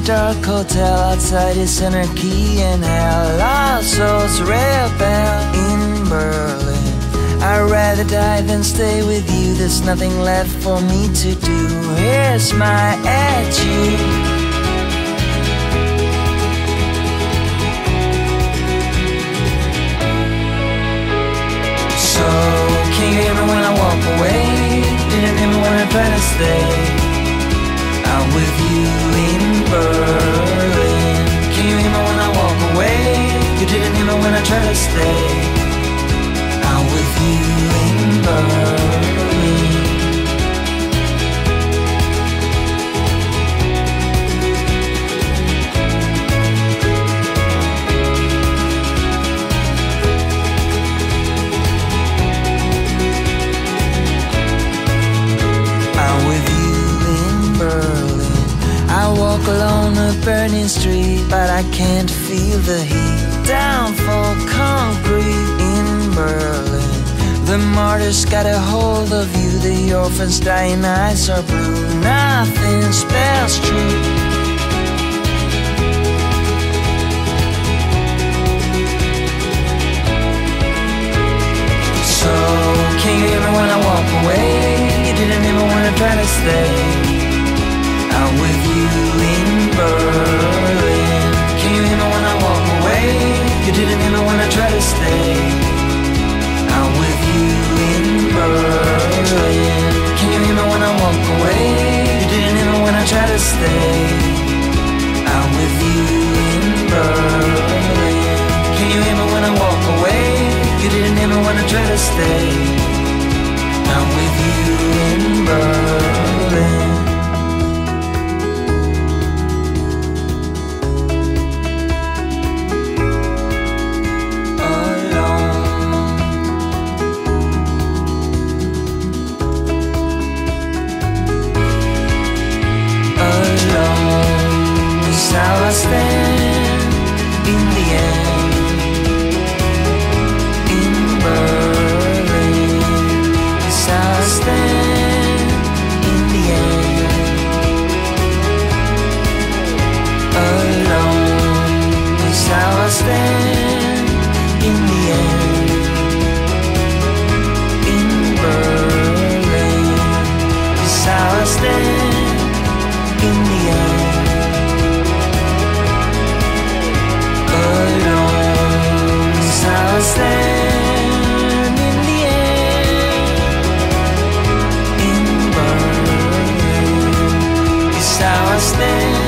dark hotel outside is anarchy and hell. Our souls rebel in Berlin. I'd rather die than stay with you. There's nothing left for me to do. Here's my attitude. So, can you hear me when I walk away? Didn't hear me when I try to stay. I'm with you in Berlin. Can you hear me when I walk away? You didn't hear me when I try to stay. I'm with you in Berlin. I walk along a burning street, but I can't feel the heat. Down for concrete in Berlin. The martyrs got a hold of you. The orphans' dying eyes are blue. Nothing spells true. So, can you hear me when I walk away? You didn't hear me when I try to stay. I'm with you in Berlin. Can you hear me when I walk away? You didn't hear me when I try to stay. I'm with you in Berlin. Can you hear me when I walk away? You didn't hear me when I try to stay. I'm with you in Berlin. Can you hear me when I walk away? You didn't hear me when I try to stay. I'm with you in Berlin. How I stand in the end in Berlin. That's how I stand in the end alone. That's how I stand in the end in Berlin. That's how I stand in the end. I stand in the end in Berlin. It's how I stand.